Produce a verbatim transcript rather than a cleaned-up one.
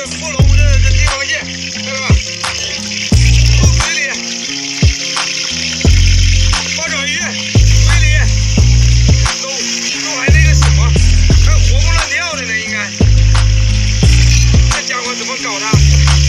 是破龙的这地方蟹，看到吧？都水里，八爪鱼水里，都都还那个什么，还活蹦乱跳的呢，应该。这家伙怎么搞的？